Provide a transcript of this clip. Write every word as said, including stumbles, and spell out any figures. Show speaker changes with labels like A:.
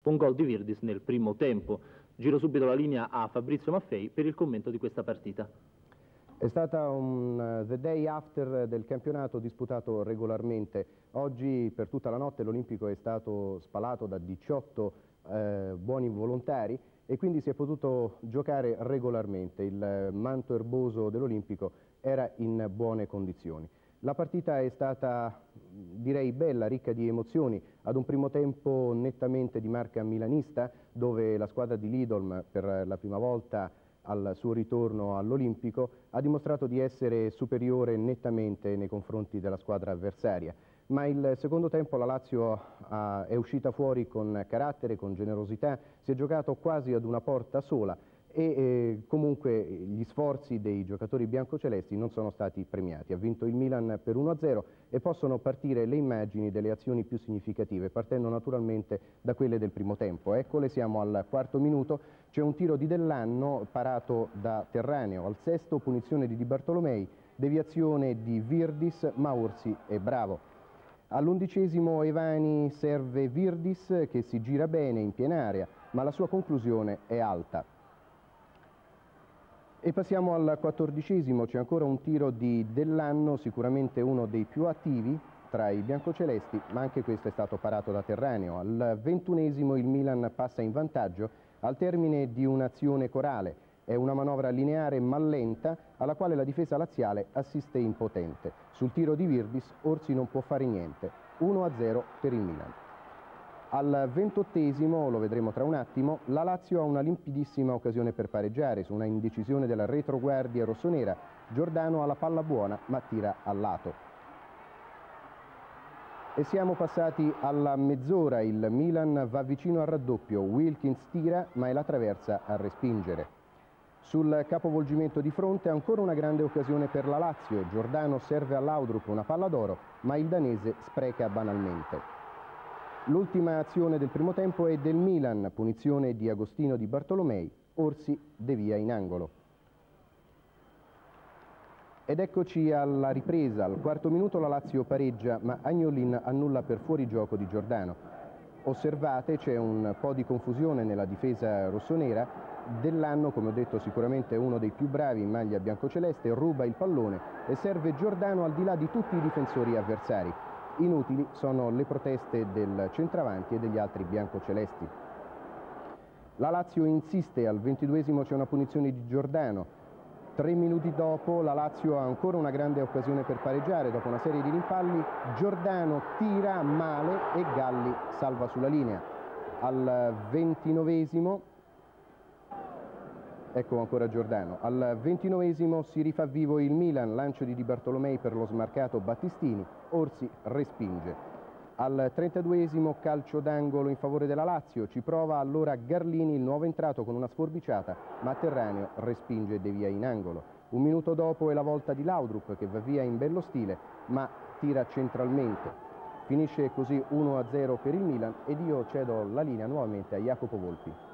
A: con gol di Virdis nel primo tempo. Giro subito la linea a Fabrizio Maffei per il commento di questa partita.
B: È stata un uh, the day after del campionato disputato regolarmente. Oggi per tutta la notte l'Olimpico è stato spalato da diciotto uh, buoni volontari e quindi si è potuto giocare regolarmente. Il manto erboso dell'Olimpico era in buone condizioni. La partita è stata, direi, bella, ricca di emozioni, ad un primo tempo nettamente di marca milanista, dove la squadra di Lidolm per la prima volta al suo ritorno all'Olimpico ha dimostrato di essere superiore nettamente nei confronti della squadra avversaria. Ma il secondo tempo la Lazio ha, è uscita fuori con carattere, con generosità, si è giocato quasi ad una porta sola e eh, comunque gli sforzi dei giocatori biancocelesti non sono stati premiati. Ha vinto il Milan per uno a zero e possono partire le immagini delle azioni più significative, partendo naturalmente da quelle del primo tempo. Eccole, siamo al quarto minuto, c'è un tiro di Dellanno parato da Terraneo, al sesto punizione di Di Bartolomei, deviazione di Virdis, ma Orsi è bravo. All'undicesimo Evani serve Virdis che si gira bene in piena area, ma la sua conclusione è alta. E passiamo al quattordicesimo, c'è ancora un tiro di Dellanno, sicuramente uno dei più attivi tra i biancocelesti, ma anche questo è stato parato da Terraneo. Al ventunesimo il Milan passa in vantaggio al termine di un'azione corale. È una manovra lineare ma lenta alla quale la difesa laziale assiste impotente. Sul tiro di Virdis Orsi non può fare niente. uno a zero per il Milan. Al ventottesimo, lo vedremo tra un attimo, la Lazio ha una limpidissima occasione per pareggiare. Su una indecisione della retroguardia rossonera, Giordano ha la palla buona ma tira al lato. E siamo passati alla mezz'ora, il Milan va vicino al raddoppio, Wilkins tira ma è la traversa a respingere. Sul capovolgimento di fronte ancora una grande occasione per la Lazio, Giordano serve a Laudrup una palla d'oro ma il danese spreca banalmente. L'ultima azione del primo tempo è del Milan, punizione di Agostino Di Bartolomei, Orsi devia in angolo. Ed eccoci alla ripresa, al quarto minuto la Lazio pareggia, ma Agnolin annulla per fuorigioco di Giordano. Osservate, c'è un po' di confusione nella difesa rossonera. Dellanno, come ho detto, sicuramente è uno dei più bravi in maglia biancoceleste, ruba il pallone e serve Giordano al di là di tutti i difensori avversari. Inutili sono le proteste del centravanti e degli altri biancocelesti. La Lazio insiste, al ventiduesimo c'è una punizione di Giordano. Tre minuti dopo la Lazio ha ancora una grande occasione per pareggiare, dopo una serie di rimpalli Giordano tira male e Galli salva sulla linea. Al ventinovesimo, ecco ancora Giordano, al ventinovesimo si rifà vivo il Milan, lancio di Di Bartolomei per lo smarcato Battistini, Orsi respinge. Al trentaduesimo calcio d'angolo in favore della Lazio, ci prova allora Garlini, il nuovo entrato con una sforbiciata, ma Terraneo respinge e devia in angolo. Un minuto dopo è la volta di Laudrup che va via in bello stile, ma tira centralmente. Finisce così uno a zero per il Milan ed io cedo la linea nuovamente a Jacopo Volpi.